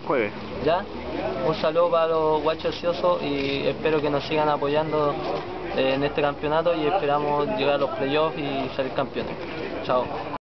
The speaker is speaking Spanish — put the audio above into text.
jueves. ¿Ya? Un saludo para los guachos ociosos y espero que nos sigan apoyando en este campeonato y esperamos llegar a los playoffs y ser campeones. Chao.